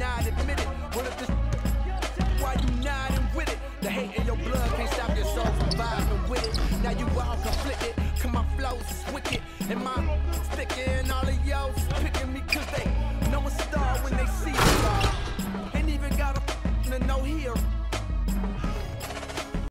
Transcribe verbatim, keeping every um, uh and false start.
not admit it? What if this why you nodding with it? The hate in your blood can't stop your soul from vibing with it. Now you all conflicted, cause my flows is wicked, and my sticking